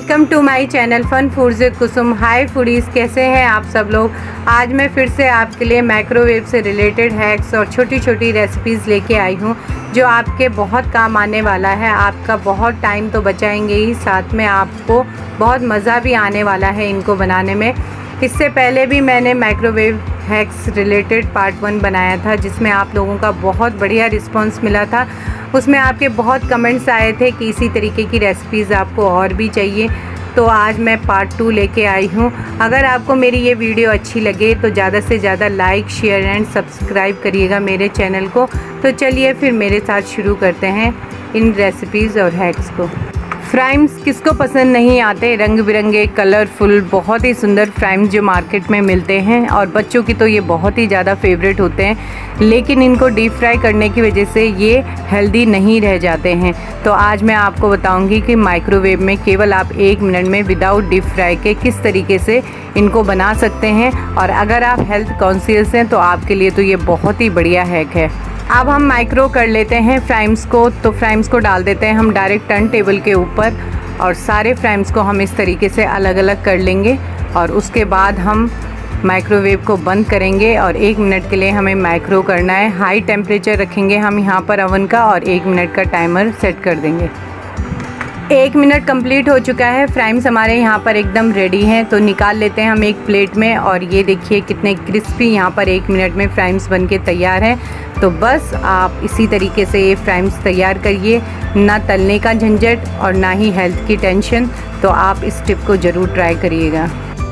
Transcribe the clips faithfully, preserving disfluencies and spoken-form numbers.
Welcome to my channel fun foods with Kusum. Hi foodies, कैसे हैं आप सब लोग। आज मैं फिर से आपके लिए माइक्रोवेव से रिलेटेड हैक्स और छोटी छोटी रेसिपीज़ लेके आई हूँ जो आपके बहुत काम आने वाला है। आपका बहुत टाइम तो बचाएंगे ही, साथ में आपको बहुत मज़ा भी आने वाला है इनको बनाने में। इससे पहले भी मैंने microwave hacks related part one बनाया था जिसमें आप लोगों का बहुत बढ़िया रिस्पांस मिला था। उसमें आपके बहुत कमेंट्स आए थे कि इसी तरीके की रेसिपीज़ आपको और भी चाहिए, तो आज मैं पार्ट टू लेके आई हूँ। अगर आपको मेरी ये वीडियो अच्छी लगे तो ज़्यादा से ज़्यादा लाइक, शेयर एंड सब्सक्राइब करिएगा मेरे चैनल को। तो चलिए फिर मेरे साथ शुरू करते हैं इन रेसिपीज़ और हैक्स को। फ्राइम्स किसको पसंद नहीं आते, रंग बिरंगे कलरफुल बहुत ही सुंदर फ्राइम्स जो मार्केट में मिलते हैं और बच्चों की तो ये बहुत ही ज़्यादा फेवरेट होते हैं, लेकिन इनको डीप फ्राई करने की वजह से ये हेल्दी नहीं रह जाते हैं। तो आज मैं आपको बताऊंगी कि माइक्रोवेव में केवल आप एक मिनट में विदाउट डीप फ्राई के किस तरीके से इनको बना सकते हैं। और अगर आप हेल्थ कॉन्शियस हैं तो आपके लिए तो ये बहुत ही बढ़िया हैक है। अब हम माइक्रो कर लेते हैं फ्राइम्स को। तो फ्राइम्स को डाल देते हैं हम डायरेक्ट टर्न टेबल के ऊपर और सारे फ्राइम्स को हम इस तरीके से अलग अलग कर लेंगे और उसके बाद हम माइक्रोवेव को बंद करेंगे और एक मिनट के लिए हमें माइक्रो करना है। हाई टेम्परेचर रखेंगे हम यहाँ पर अवन का और एक मिनट का टाइमर सेट कर देंगे। एक मिनट कंप्लीट हो चुका है, फ्राइम्स हमारे यहाँ पर एकदम रेडी हैं। तो निकाल लेते हैं हम एक प्लेट में और ये देखिए कितने क्रिस्पी यहाँ पर एक मिनट में फ्राइम्स बनके तैयार हैं। तो बस आप इसी तरीके से ये फ्राइम्स तैयार करिए, ना तलने का झंझट और ना ही हेल्थ की टेंशन। तो आप इस टिप को ज़रूर ट्राई करिएगा।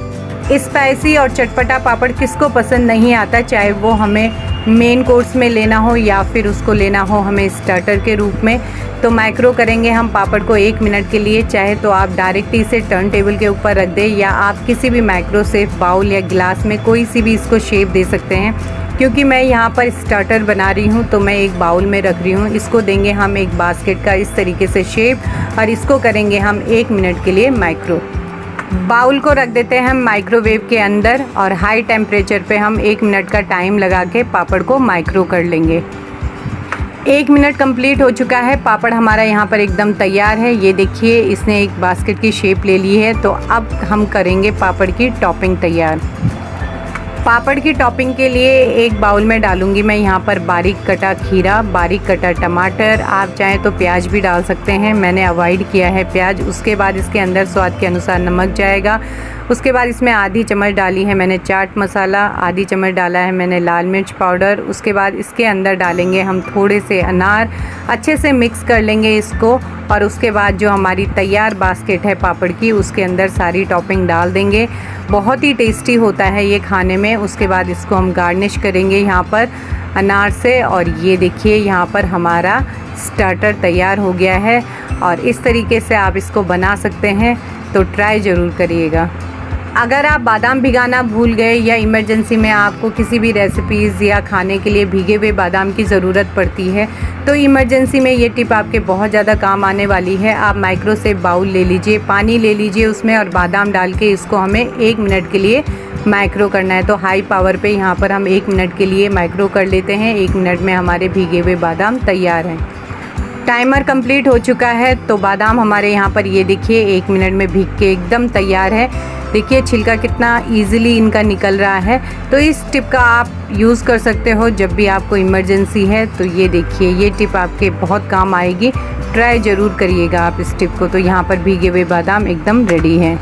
स्पाइसी और चटपटा पापड़ किसको पसंद नहीं आता, चाहे वो हमें मेन कोर्स में लेना हो या फिर उसको लेना हो हमें स्टार्टर के रूप में। तो माइक्रो करेंगे हम पापड़ को एक मिनट के लिए। चाहे तो आप डायरेक्ट इसे टर्न टेबल के ऊपर रख दें या आप किसी भी माइक्रो सेफ बाउल या गिलास में कोई सी भी इसको शेप दे सकते हैं। क्योंकि मैं यहाँ पर स्टार्टर बना रही हूँ तो मैं एक बाउल में रख रही हूँ। इसको देंगे हम एक बास्केट का इस तरीके से शेप और इसको करेंगे हम एक मिनट के लिए माइक्रो। बाउल को रख देते हैं हम माइक्रोवेव के अंदर और हाई टेम्परेचर पे हम एक मिनट का टाइम लगा के पापड़ को माइक्रो कर लेंगे। एक मिनट कंप्लीट हो चुका है, पापड़ हमारा यहाँ पर एकदम तैयार है। ये देखिए इसने एक बास्केट की शेप ले ली है। तो अब हम करेंगे पापड़ की टॉपिंग तैयार। पापड़ की टॉपिंग के लिए एक बाउल में डालूंगी मैं यहाँ पर बारीक कटा खीरा, बारीक कटा टमाटर, आप चाहें तो प्याज भी डाल सकते हैं, मैंने अवॉइड किया है प्याज। उसके बाद इसके अंदर स्वाद के अनुसार नमक जाएगा। उसके बाद इसमें आधी चम्मच डाली है मैंने चाट मसाला, आधी चम्मच डाला है मैंने लाल मिर्च पाउडर। उसके बाद इसके अंदर डालेंगे हम थोड़े से अनार, अच्छे से मिक्स कर लेंगे इसको और उसके बाद जो हमारी तैयार बास्केट है पापड़ की उसके अंदर सारी टॉपिंग डाल देंगे। बहुत ही टेस्टी होता है ये खाने में। उसके बाद इसको हम गार्निश करेंगे यहाँ पर अनार से और ये देखिए यहाँ पर हमारा स्टार्टर तैयार हो गया है। और इस तरीके से आप इसको बना सकते हैं, तो ट्राई ज़रूर करिएगा। अगर आप बादाम भिगाना भूल गए या इमरजेंसी में आपको किसी भी रेसिपीज़ या खाने के लिए भीगे हुए बादाम की ज़रूरत पड़ती है तो इमरजेंसी में ये टिप आपके बहुत ज़्यादा काम आने वाली है। आप माइक्रो सेव बाउल ले लीजिए, पानी ले लीजिए उसमें और बादाम डाल के इसको हमें एक मिनट के लिए माइक्रो करना है। तो हाई पावर पे यहाँ पर हम एक मिनट के लिए माइक्रो कर लेते हैं। एक मिनट में हमारे भीगे हुए बादाम तैयार हैं। टाइमर कंप्लीट हो चुका है तो बादाम हमारे यहाँ पर ये देखिए एक मिनट में भीग के एकदम तैयार है। देखिए छिलका कितना इजीली इनका निकल रहा है। तो इस टिप का आप यूज़ कर सकते हो जब भी आपको इमरजेंसी है। तो ये देखिए ये टिप आपके बहुत काम आएगी, ट्राई ज़रूर करिएगा आप इस टिप को। तो यहाँ पर भीगे हुए बादाम एकदम रेडी हैं।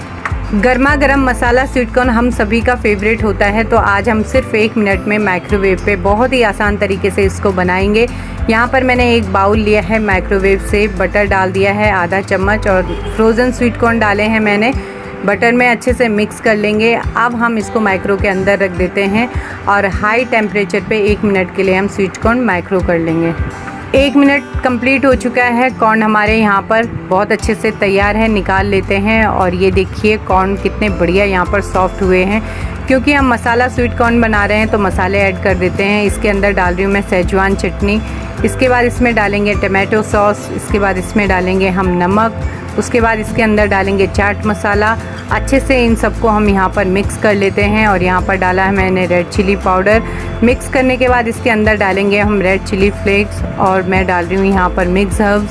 गर्मा गर्म मसाला स्वीट कॉर्न हम सभी का फेवरेट होता है। तो आज हम सिर्फ एक मिनट में माइक्रोवेव पे बहुत ही आसान तरीके से इसको बनाएंगे। यहाँ पर मैंने एक बाउल लिया है, माइक्रोवेव से बटर डाल दिया है आधा चम्मच और फ्रोज़न स्वीट कॉर्न डाले हैं मैंने। बटर में अच्छे से मिक्स कर लेंगे। अब हम इसको माइक्रो के अंदर रख देते हैं और हाई टेम्परेचर पे एक मिनट के लिए हम स्वीट कॉर्न माइक्रो कर लेंगे। एक मिनट कंप्लीट हो चुका है, कॉर्न हमारे यहाँ पर बहुत अच्छे से तैयार है। निकाल लेते हैं और ये देखिए कॉर्न कितने बढ़िया यहाँ पर सॉफ्ट हुए हैं। क्योंकि हम मसाला स्वीट कॉर्न बना रहे हैं तो मसाले ऐड कर देते हैं। इसके अंदर डाल रही हूँ मैं सेजवान चटनी, इसके बाद इसमें डालेंगे टमाटो सॉस, इसके बाद इसमें डालेंगे हम नमक, उसके बाद इसके अंदर डालेंगे चाट मसाला। अच्छे से इन सबको हम यहाँ पर मिक्स कर लेते हैं और यहाँ पर डाला है मैंने रेड चिली पाउडर। मिक्स करने के बाद इसके अंदर डालेंगे हम रेड चिली फ्लेक्स और मैं डाल रही हूँ यहाँ पर मिक्स हर्ब्स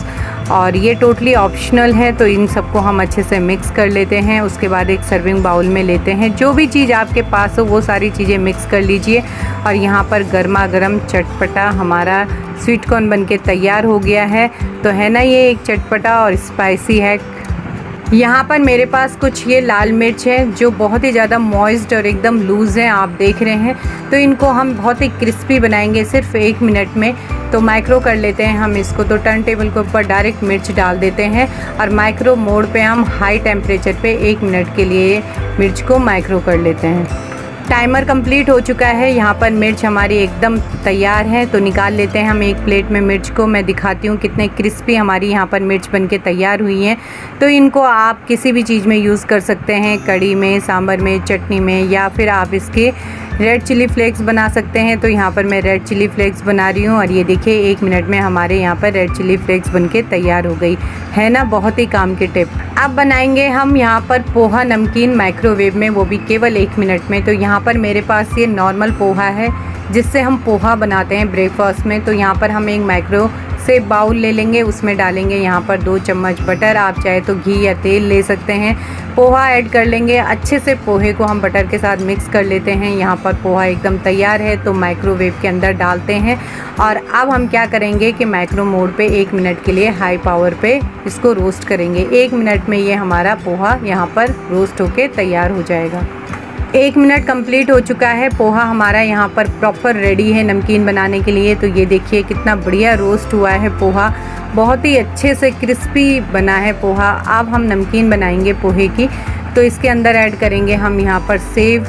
और ये टोटली ऑप्शनल है। तो इन सबको हम अच्छे से मिक्स कर लेते हैं। उसके बाद एक सर्विंग बाउल में लेते हैं, जो भी चीज़ आपके पास हो वो सारी चीज़ें मिक्स कर लीजिए। और यहाँ पर गर्मा गर्म चटपटा हमारा स्वीट कॉर्न बनके तैयार हो गया है। तो है ना, ये एक चटपटा और स्पाइसी है। यहाँ पर मेरे पास कुछ ये लाल मिर्च है जो बहुत ही ज़्यादा मॉइस्ट और एकदम लूज़ हैं, आप देख रहे हैं। तो इनको हम बहुत ही क्रिस्पी बनाएंगे सिर्फ एक मिनट में। तो माइक्रो कर लेते हैं हम इसको। तो टर्न टेबल के ऊपर डायरेक्ट मिर्च डाल देते हैं और माइक्रो मोड पे हम हाई टेम्परेचर पे एक मिनट के लिए मिर्च को माइक्रो कर लेते हैं। टाइमर कंप्लीट हो चुका है। यहाँ पर मिर्च हमारी एकदम तैयार है। तो निकाल लेते हैं हम एक प्लेट में मिर्च को। मैं दिखाती हूँ कितने क्रिस्पी हमारी यहाँ पर मिर्च बनके तैयार हुई हैं। तो इनको आप किसी भी चीज़ में यूज़ कर सकते हैं, कड़ी में, सांभर में, चटनी में, या फिर आप इसके रेड चिली फ्लेक्स बना सकते हैं। तो यहाँ पर मैं रेड चिली फ्लेक्स बना रही हूँ और ये देखिए एक मिनट में हमारे यहाँ पर रेड चिली फ्लेक्स बनके तैयार हो गई है ना। बहुत ही काम की टिप। अब बनाएंगे हम यहाँ पर पोहा नमकीन माइक्रोवेव में, वो भी केवल एक मिनट में। तो यहाँ पर मेरे पास ये नॉर्मल पोहा है जिससे हम पोहा बनाते हैं ब्रेकफास्ट में। तो यहाँ पर हम एक माइक्रो से बाउल ले लेंगे, उसमें डालेंगे यहाँ पर दो चम्मच बटर, आप चाहे तो घी या तेल ले सकते हैं। पोहा ऐड कर लेंगे, अच्छे से पोहे को हम बटर के साथ मिक्स कर लेते हैं। यहाँ पर पोहा एकदम तैयार है। तो माइक्रोवेव के अंदर डालते हैं और अब हम क्या करेंगे कि माइक्रो मोड पे एक मिनट के लिए हाई पावर पे इसको रोस्ट करेंगे। एक मिनट में ये हमारा पोहा यहाँ पर रोस्ट होके तैयार हो जाएगा। एक मिनट कंप्लीट हो चुका है। पोहा हमारा यहाँ पर प्रॉपर रेडी है नमकीन बनाने के लिए। तो ये देखिए कितना बढ़िया रोस्ट हुआ है पोहा, बहुत ही अच्छे से क्रिस्पी बना है पोहा। अब हम नमकीन बनाएंगे पोहे की। तो इसके अंदर ऐड करेंगे हम यहाँ पर सेव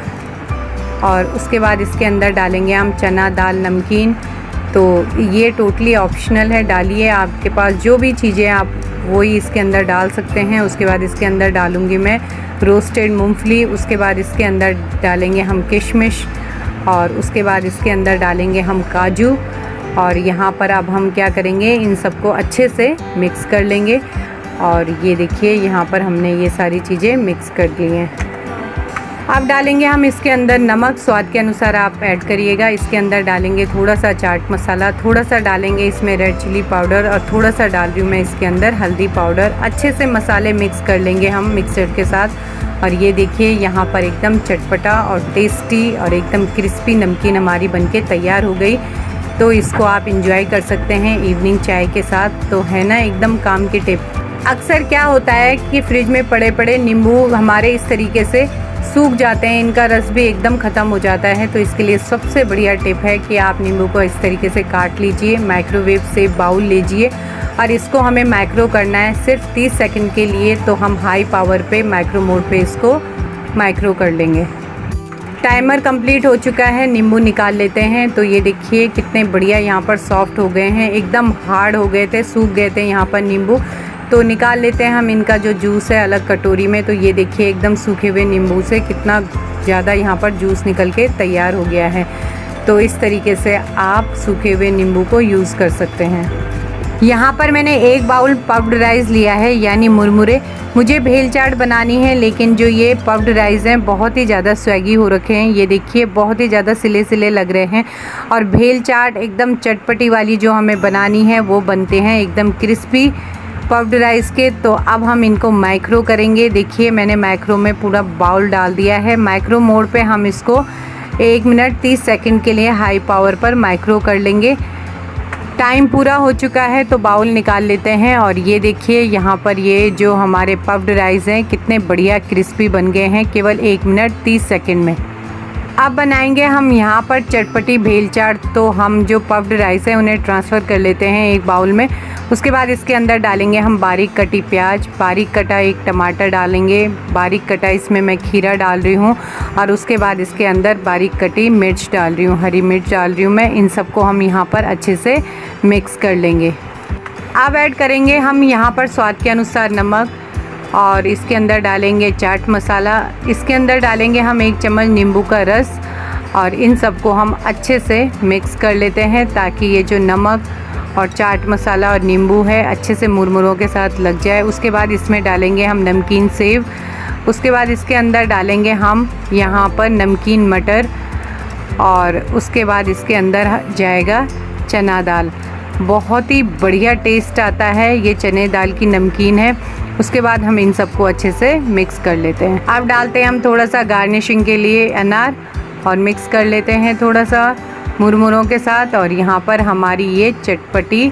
और उसके बाद इसके अंदर डालेंगे हम चना दाल नमकीन। तो ये टोटली ऑप्शनल है, डालिए, आपके पास जो भी चीज़ें आप वही इसके अंदर डाल सकते हैं। उसके बाद इसके अंदर डालूँगी मैं रोस्टेड मूंगफली। उसके बाद इसके अंदर डालेंगे हम किशमिश और उसके बाद इसके अंदर डालेंगे हम काजू। और यहाँ पर अब हम क्या करेंगे, इन सबको अच्छे से मिक्स कर लेंगे। और ये देखिए यहाँ पर हमने ये सारी चीज़ें मिक्स कर ली हैं। अब डालेंगे हम इसके अंदर नमक, स्वाद के अनुसार आप ऐड करिएगा। इसके अंदर डालेंगे थोड़ा सा चाट मसाला, थोड़ा सा डालेंगे इसमें रेड चिली पाउडर और थोड़ा सा डाल रही हूँ मैं इसके अंदर हल्दी पाउडर। अच्छे से मसाले मिक्स कर लेंगे हम मिक्सर के साथ। और ये देखिए यहाँ पर एकदम चटपटा और टेस्टी और एकदम क्रिस्पी नमकीन हमारी बनके तैयार हो गई। तो इसको आप इंजॉय कर सकते हैं इवनिंग चाय के साथ। तो है ना, एकदम काम की टिप। अक्सर क्या होता है कि फ्रिज में पड़े पड़े नींबू हमारे इस तरीके से सूख जाते हैं, इनका रस भी एकदम ख़त्म हो जाता है। तो इसके लिए सबसे बढ़िया टिप है कि आप नींबू को इस तरीके से काट लीजिए, माइक्रोवेव से बाउल लीजिए और इसको हमें माइक्रो करना है सिर्फ तीस सेकंड के लिए। तो हम हाई पावर पे माइक्रो मोड पे इसको माइक्रो कर लेंगे। टाइमर कंप्लीट हो चुका है, नींबू निकाल लेते हैं। तो ये देखिए कितने बढ़िया यहाँ पर सॉफ्ट हो गए हैं, एकदम हार्ड हो गए थे, सूख गए थे यहाँ पर नींबू। तो निकाल लेते हैं हम इनका जो जूस है अलग कटोरी में। तो ये देखिए एकदम सूखे हुए नींबू से कितना ज़्यादा यहाँ पर जूस निकल के तैयार हो गया है। तो इस तरीके से आप सूखे हुए नींबू को यूज़ कर सकते हैं। यहाँ पर मैंने एक बाउल पफ्ड राइस लिया है, यानी मुरमुरे। मुझे भेल चाट बनानी है, लेकिन जो ये पफ्ड राइस हैं बहुत ही ज़्यादा स्वैगी हो रखे हैं। ये देखिए बहुत ही ज़्यादा सिले सिले लग रहे हैं। और भेल चाट एकदम चटपटी वाली जो हमें बनानी है वो बनते हैं एकदम क्रिस्पी पफ्ड राइस के। तो अब हम इनको माइक्रो करेंगे। देखिए मैंने माइक्रो में पूरा बाउल डाल दिया है। माइक्रो मोड पे हम इसको एक मिनट तीस सेकंड के लिए हाई पावर पर माइक्रो कर लेंगे। टाइम पूरा हो चुका है तो बाउल निकाल लेते हैं। और ये देखिए यहाँ पर ये जो हमारे पफ्ड राइस हैं कितने बढ़िया क्रिस्पी बन गए हैं केवल एक मिनट तीस सेकंड में। अब बनाएंगे हम यहाँ पर चटपटी भेल चाट। तो हम जो पफ्ड राइस है उन्हें ट्रांसफ़र कर लेते हैं एक बाउल में। उसके बाद इसके अंदर डालेंगे हम बारीक कटी प्याज, बारीक कटा एक टमाटर डालेंगे, बारीक कटा इसमें मैं खीरा डाल रही हूँ। और उसके बाद इसके अंदर बारीक कटी मिर्च डाल रही हूँ, हरी मिर्च डाल रही हूँ मैं। इन सबको हम यहाँ पर अच्छे से मिक्स कर लेंगे। अब ऐड करेंगे हम यहाँ पर स्वाद के अनुसार नमक और इसके अंदर डालेंगे चाट मसाला। इसके अंदर डालेंगे हम एक चम्मच नींबू का रस और इन सबको हम अच्छे से मिक्स कर लेते हैं ताकि ये जो नमक और चाट मसाला और नींबू है अच्छे से मुरमुरों के साथ लग जाए। उसके बाद इसमें डालेंगे हम नमकीन सेव। उसके बाद इसके अंदर डालेंगे हम यहाँ पर नमकीन मटर और उसके बाद इसके अंदर जाएगा चना दाल। बहुत ही बढ़िया टेस्ट आता है। ये चने दाल की नमकीन है। उसके बाद हम इन सबको अच्छे से मिक्स कर लेते हैं। अब डालते हैं हम थोड़ा सा गार्निशिंग के लिए अनार और मिक्स कर लेते हैं थोड़ा सा मुरमुरों के साथ। और यहाँ पर हमारी ये चटपटी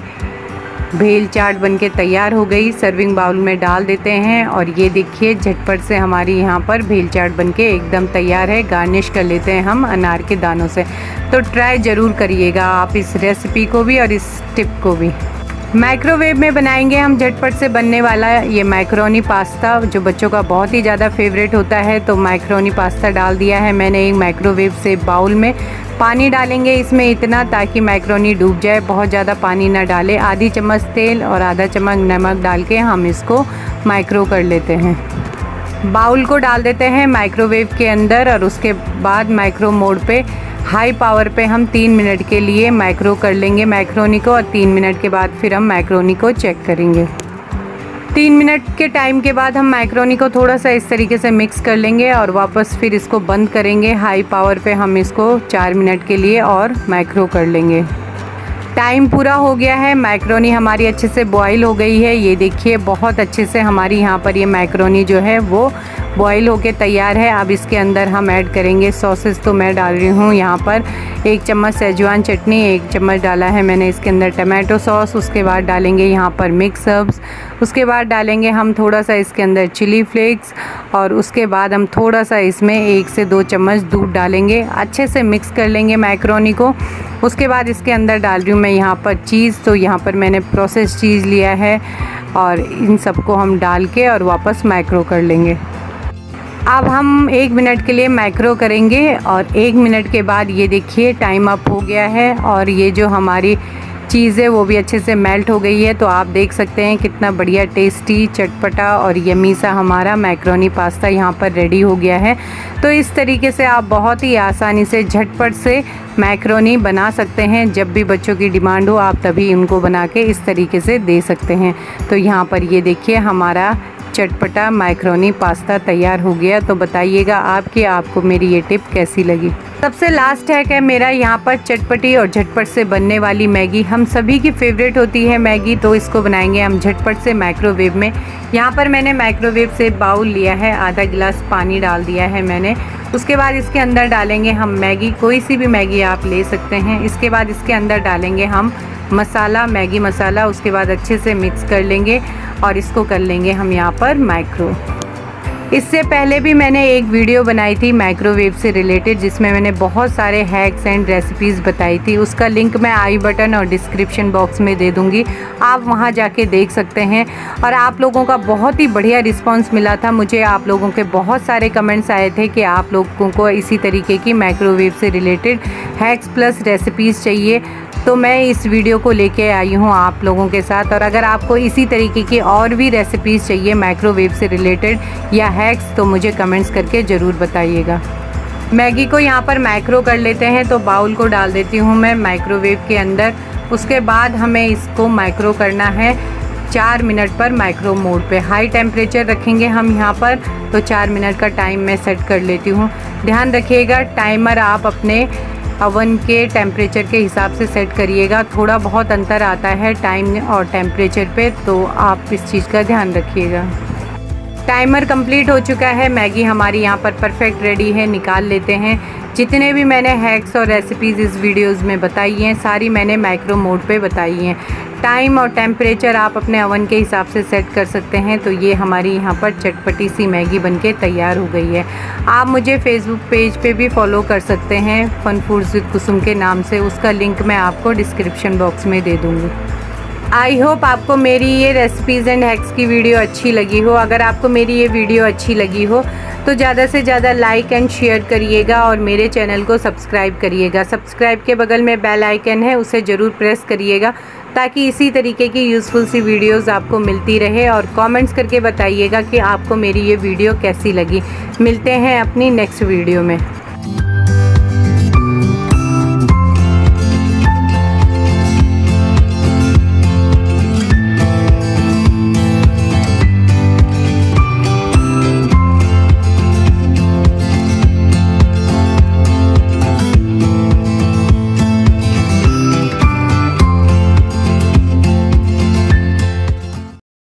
भेल चाट बनके तैयार हो गई। सर्विंग बाउल में डाल देते हैं और ये देखिए झटपट से हमारी यहाँ पर भेल चाट बनके एकदम तैयार है। गार्निश कर लेते हैं हम अनार के दानों से। तो ट्राई ज़रूर करिएगा आप इस रेसिपी को भी और इस टिप को भी। माइक्रोवेव में बनाएंगे हम झटपट से बनने वाला ये मैक्रोनी पास्ता, जो बच्चों का बहुत ही ज़्यादा फेवरेट होता है। तो मैक्रोनी पास्ता डाल दिया है मैंने एक माइक्रोवेव से बाउल में। पानी डालेंगे इसमें इतना ताकि मैक्रोनी डूब जाए, बहुत ज़्यादा पानी ना डालें। आधी चम्मच तेल और आधा चम्मच नमक डाल के हम इसको माइक्रो कर लेते हैं। बाउल को डाल देते हैं माइक्रोवेव के अंदर और उसके बाद माइक्रो मोड पे हाई पावर पे हम तीन मिनट के लिए माइक्रो कर लेंगे मैक्रोनी को। और तीन मिनट के बाद फिर हम मैक्रोनी को चेक करेंगे। तीन मिनट के टाइम के बाद हम मैक्रोनी को थोड़ा सा इस तरीके से मिक्स कर लेंगे और वापस फिर इसको बंद करेंगे। हाई पावर पे हम इसको चार मिनट के लिए और मैक्रो कर लेंगे। टाइम पूरा हो गया है। मैक्रोनी हमारी अच्छे से बॉईल हो गई है। ये देखिए बहुत अच्छे से हमारी यहाँ पर ये मैक्रोनी जो है वो बॉईल होके तैयार है। अब इसके अंदर हम ऐड करेंगे सॉसेस। तो मैं डाल रही हूँ यहाँ पर एक चम्मच सेजवान चटनी, एक चम्मच डाला है मैंने इसके अंदर टमाटो सॉस। उसके बाद डालेंगे यहाँ पर मिक्स हर्ब्स। उसके बाद डालेंगे हम थोड़ा सा इसके अंदर चिली फ्लेक्स और उसके बाद हम थोड़ा सा इसमें एक से दो चम्मच दूध डालेंगे। अच्छे से मिक्स कर लेंगे मैक्रोनी को। उसके बाद इसके अंदर डाल रही हूँ मैं यहाँ पर चीज़। तो यहाँ पर मैंने प्रोसेस चीज़ लिया है और इन सबको हम डाल के और वापस मैक्रो कर लेंगे। अब हम एक मिनट के लिए मैक्रो करेंगे और एक मिनट के बाद ये देखिए टाइम अप हो गया है और ये जो हमारी चीज़ है वो भी अच्छे से मेल्ट हो गई है। तो आप देख सकते हैं कितना बढ़िया टेस्टी चटपटा और यमी सा हमारा मैक्रोनी पास्ता यहाँ पर रेडी हो गया है। तो इस तरीके से आप बहुत ही आसानी से झटपट से मैक्रोनी बना सकते हैं। जब भी बच्चों की डिमांड हो आप तभी उनको बना के इस तरीके से दे सकते हैं। तो यहाँ पर ये देखिए हमारा चटपटा मैक्रोनी पास्ता तैयार हो गया। तो बताइएगा आप कि आपको मेरी ये टिप कैसी लगी। सबसे लास्ट हैक है मेरा यहाँ पर चटपटी और झटपट से बनने वाली मैगी। हम सभी की फेवरेट होती है मैगी, तो इसको बनाएंगे हम झटपट से माइक्रोवेव में। यहाँ पर मैंने माइक्रोवेव से बाउल लिया है, आधा गिलास पानी डाल दिया है मैंने। उसके बाद इसके अंदर डालेंगे हम मैगी, कोई सी भी मैगी आप ले सकते हैं। इसके बाद इसके अंदर डालेंगे हम मसाला, मैगी मसाला। उसके बाद अच्छे से मिक्स कर लेंगे और इसको कर लेंगे हम यहाँ पर माइक्रो। इससे पहले भी मैंने एक वीडियो बनाई थी माइक्रोवेव से रिलेटेड, जिसमें मैंने बहुत सारे हैक्स एंड रेसिपीज़ बताई थी। उसका लिंक मैं आई बटन और डिस्क्रिप्शन बॉक्स में दे दूँगी, आप वहाँ जाके देख सकते हैं। और आप लोगों का बहुत ही बढ़िया रिस्पांस मिला था मुझे। आप लोगों के बहुत सारे कमेंट्स आए थे कि आप लोगों को इसी तरीके की माइक्रोवेव से रिलेटेड हैक्स प्लस रेसिपीज़ चाहिए। तो मैं इस वीडियो को लेके आई हूँ आप लोगों के साथ। और अगर आपको इसी तरीके की और भी रेसिपीज़ चाहिए माइक्रोवेव से रिलेटेड या हैक्स, तो मुझे कमेंट्स करके ज़रूर बताइएगा। मैगी को यहाँ पर माइक्रो कर लेते हैं। तो बाउल को डाल देती हूँ मैं माइक्रोवेव के अंदर। उसके बाद हमें इसको माइक्रो करना है चार मिनट पर माइक्रो मोड पे। हाई टेम्परेचर रखेंगे हम यहाँ पर। तो चार मिनट का टाइम मैं सेट कर लेती हूँ। ध्यान रखिएगा टाइमर आप अपने अवन के टेम्परेचर के हिसाब से सेट करिएगा। थोड़ा बहुत अंतर आता है टाइम और टेम्परेचर पे, तो आप इस चीज़ का ध्यान रखिएगा। टाइमर कंप्लीट हो चुका है। मैगी हमारी यहाँ पर परफेक्ट रेडी है, निकाल लेते हैं। जितने भी मैंने हैक्स और रेसिपीज़ इस वीडियोस में बताई हैं, सारी मैंने माइक्रो मोड पे बताई हैं। टाइम और टेम्परेचर आप अपने अवन के हिसाब से सेट कर सकते हैं। तो ये हमारी यहाँ पर चटपटी सी मैगी बनके तैयार हो गई है। आप मुझे फेसबुक पेज पे भी फॉलो कर सकते हैं फन फूड्स विद कुसुम के नाम से। उसका लिंक मैं आपको डिस्क्रिप्शन बॉक्स में दे दूँगी। आई होप आपको मेरी ये रेसिपीज़ एंड हैक्स की वीडियो अच्छी लगी हो। अगर आपको मेरी ये वीडियो अच्छी लगी हो तो ज़्यादा से ज़्यादा लाइक एंड शेयर करिएगा और मेरे चैनल को सब्सक्राइब करिएगा। सब्सक्राइब के बगल में बेल आइकन है, उसे ज़रूर प्रेस करिएगा ताकि इसी तरीके की यूज़फुल सी वीडियोज़ आपको मिलती रहे। और कमेंट्स करके बताइएगा कि आपको मेरी ये वीडियो कैसी लगी। मिलते हैं अपनी नेक्स्ट वीडियो में।